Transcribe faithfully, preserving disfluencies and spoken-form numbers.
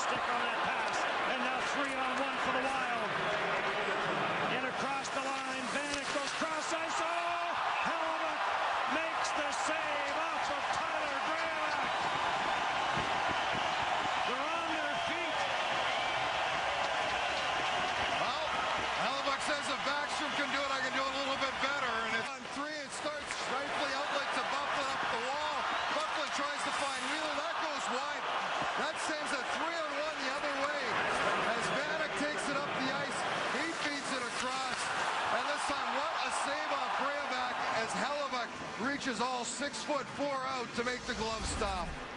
stick on that pass. And now three on one for the Wild. In across the line. Vanek goes cross ice. Oh! Hellebuyck makes the save off of Tyler Graovac. They're on their feet. Well, Hellebuyck says if Backstrom can do it, I can do it a little bit better. And it's on three, it starts stripely outlet to Bufflin up the wall. Bufflin tries to find Wheeler. That goes wide. That sends a three on one the other way. As Vanek takes it up the ice, he feeds it across. And this time, what a save off Graovac as Hellebuyck reaches all six foot four out to make the glove stop.